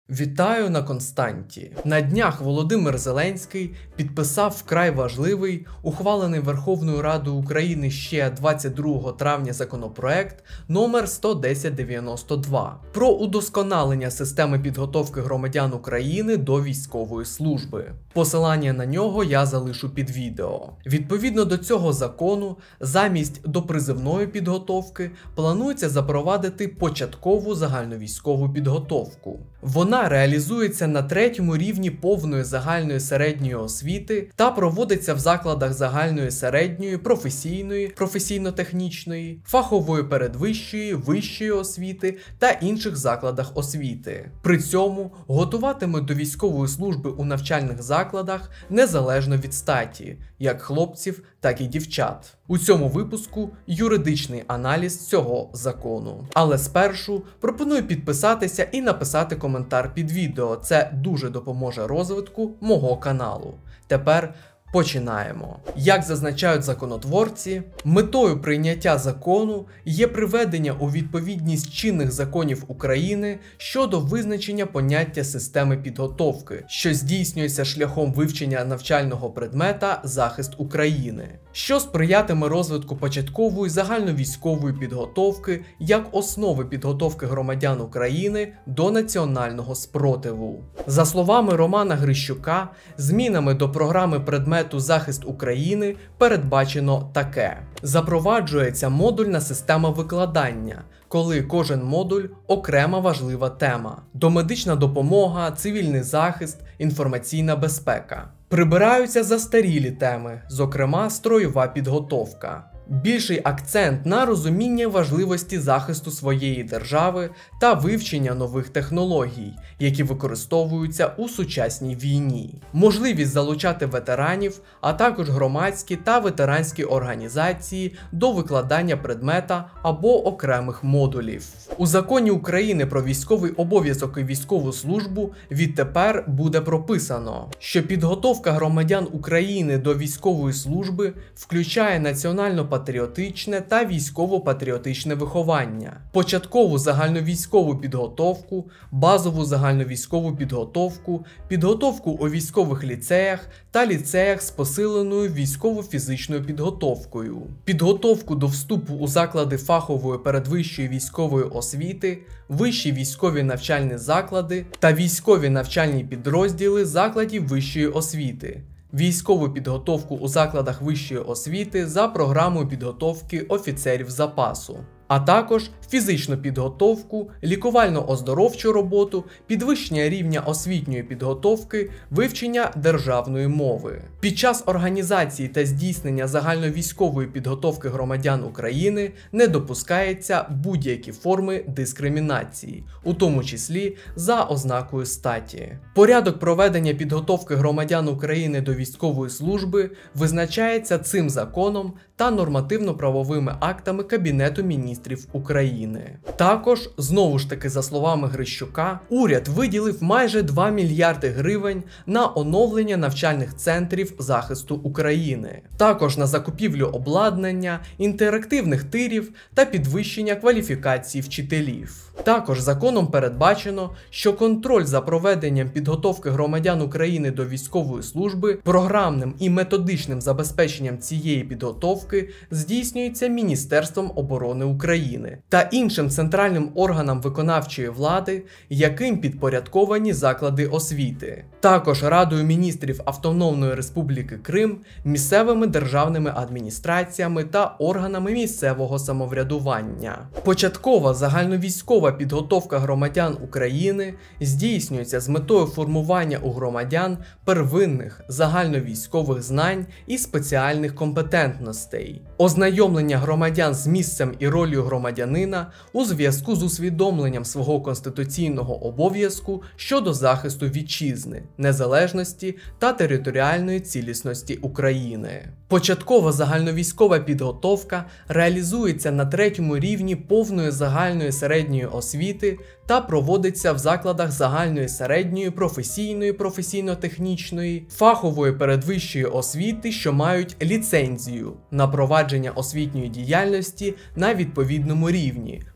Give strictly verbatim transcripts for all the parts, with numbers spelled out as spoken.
Вітаю на Константі. На днях Володимир Зеленський підписав вкрай важливий, ухвалений Верховною Радою України ще двадцять другого травня законопроект номер сто десять дев'яносто два про удосконалення системи підготовки громадян України до військової служби. Посилання на нього я залишу під відео. Відповідно до цього закону, замість допризивної підготовки планується запровадити початкову загальновійськову підготовку. Вона реалізується на третьому рівні повної загальної середньої освіти та проводиться в закладах загальної середньої, професійної, професійно-технічної, фахової передвищої, вищої освіти та інших закладах освіти. При цьому готуватимуть до військової служби у навчальних закладах незалежно від статі, як хлопців, так і дівчат. У цьому випуску юридичний аналіз цього закону. Але спершу пропоную підписатися і написати коментар під відео. Це дуже допоможе розвитку мого каналу. Тепер починаємо. Як зазначають законотворці, метою прийняття закону є приведення у відповідність чинних законів України щодо визначення поняття системи підготовки, що здійснюється шляхом вивчення навчального предмета «Захист України», що сприятиме розвитку початкової загальновійськової підготовки як основи підготовки громадян України до національного спротиву. За словами Романа Грищука, змінами до програми предмету «Захист України» передбачено таке. Запроваджується модульна система викладання, коли кожен модуль – окрема важлива тема. Домедична допомога, цивільний захист, інформаційна безпека. Прибираються застарілі теми, зокрема строєва підготовка. Більший акцент на розуміння важливості захисту своєї держави та вивчення нових технологій, які використовуються у сучасній війні. Можливість залучати ветеранів, а також громадські та ветеранські організації до викладання предмета або окремих модулів. У Законі України про військовий обов'язок і військову службу відтепер буде прописано, що підготовка громадян України до військової служби включає національно-патріотичне патріотичне та військово-патріотичне виховання, початкову загальновійськову підготовку, базову загальновійськову підготовку, підготовку у військових ліцеях та ліцеях з посиленою військово-фізичною підготовкою, підготовку до вступу у заклади фахової передвищої військової освіти, вищі військові навчальні заклади та військові навчальні підрозділи закладів вищої освіти, військову підготовку у закладах вищої освіти за програмою підготовки офіцерів запасу, а також фізичну підготовку, лікувально-оздоровчу роботу, підвищення рівня освітньої підготовки, вивчення державної мови. Під час організації та здійснення загальновійськової підготовки громадян України не допускається будь-які форми дискримінації, у тому числі за ознакою статі. Порядок проведення підготовки громадян України до військової служби визначається цим законом та нормативно-правовими актами Кабінету міністрів України. Також, знову ж таки за словами Грищука, уряд виділив майже два мільярди гривень на оновлення навчальних центрів захисту України. Також на закупівлю обладнання, інтерактивних тирів та підвищення кваліфікації вчителів. Також законом передбачено, що контроль за проведенням підготовки громадян України до військової служби, програмним і методичним забезпеченням цієї підготовки здійснюється Міністерством оборони України та іншим центральним органам виконавчої влади, яким підпорядковані заклади освіти. Також Радою міністрів Автономної Республіки Крим, місцевими державними адміністраціями та органами місцевого самоврядування. Початкова загальновійськова підготовка громадян України здійснюється з метою формування у громадян первинних загальновійськових знань і спеціальних компетентностей, ознайомлення громадян з місцем і ролью громадянина у зв'язку з усвідомленням свого конституційного обов'язку щодо захисту вітчизни, незалежності та територіальної цілісності України. Початкова загальновійськова підготовка реалізується на третьому рівні повної загальної середньої освіти та проводиться в закладах загальної середньої, професійної, професійно-технічної, фахової передвищої освіти, що мають ліцензію на провадження освітньої діяльності на відповідному рівні,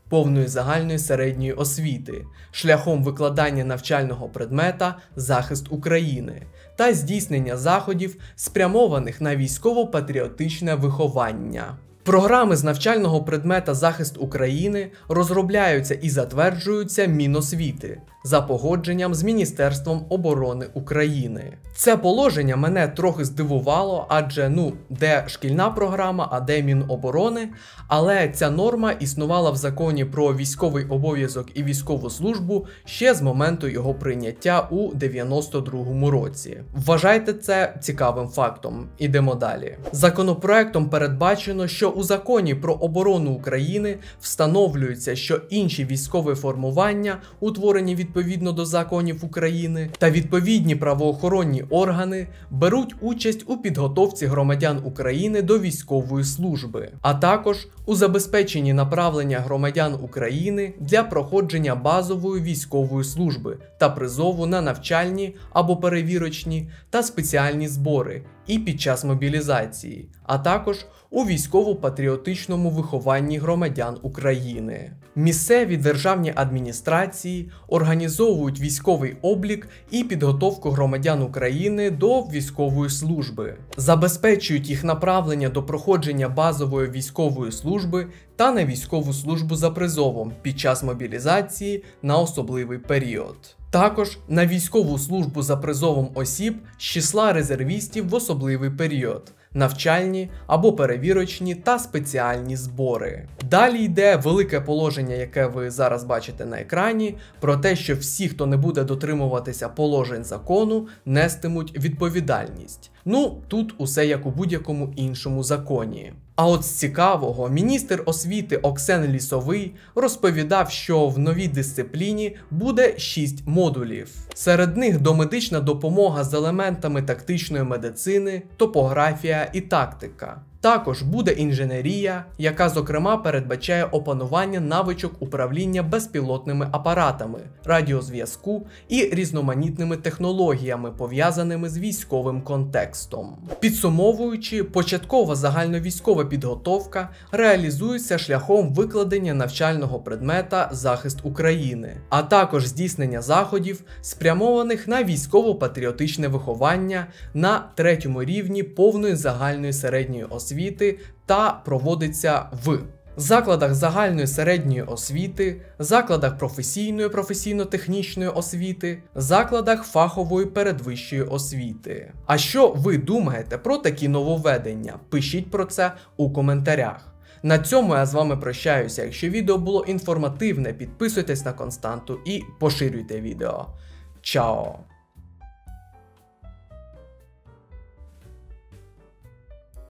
повної загальної середньої освіти, шляхом викладання навчального предмета «Захист України» та здійснення заходів, спрямованих на військово-патріотичне виховання. Програми з навчального предмета «Захист України» розробляються і затверджуються Міносвіти за погодженням з Міністерством оборони України. Це положення мене трохи здивувало, адже, ну, де шкільна програма, а де Міноборони, але ця норма існувала в законі про військовий обов'язок і військову службу ще з моменту його прийняття у дев'яносто другому році. Вважайте це цікавим фактом. Ідемо далі. Законопроектом передбачено, що у законі про оборону України встановлюється, що інші військові формування, утворені відповідно до законів України, та відповідні правоохоронні органи беруть участь у підготовці громадян України до військової служби, а також у забезпеченні направлення громадян України для проходження базової військової служби та призову на навчальні або перевірочні та спеціальні збори і під час мобілізації, а також у військово-патріотичному вихованні громадян України. Місцеві державні адміністрації організовують військовий облік і підготовку громадян України до військової служби, забезпечують їх направлення до проходження базової військової служби та на військову службу за призовом під час мобілізації на особливий період. Також на військову службу за призовом осіб з числа резервістів в особливий період, навчальні або перевірочні та спеціальні збори. Далі йде велике положення, яке ви зараз бачите на екрані, про те, що всі, хто не буде дотримуватися положень закону, нестимуть відповідальність. Ну, тут усе як у будь-якому іншому законі. А от з цікавого, міністр освіти Оксен Лісовий розповідав, що в новій дисципліні буде шість модулів. Серед них домедична допомога з елементами тактичної медицини, топографія і тактика. Також буде інженерія, яка, зокрема, передбачає опанування навичок управління безпілотними апаратами, радіозв'язку і різноманітними технологіями, пов'язаними з військовим контекстом. Підсумовуючи, початкова загальновійськова підготовка реалізується шляхом викладення навчального предмета «Захист України», а також здійснення заходів, спрямованих на військово-патріотичне виховання на третьому рівні повної загальної середньої освіти та проводиться в закладах загальної середньої освіти, закладах професійної професійно-технічної освіти, закладах фахової передвищої освіти. А що ви думаєте про такі нововведення? Пишіть про це у коментарях. На цьому я з вами прощаюся. Якщо відео було інформативне, підписуйтесь на Константу і поширюйте відео. Чао!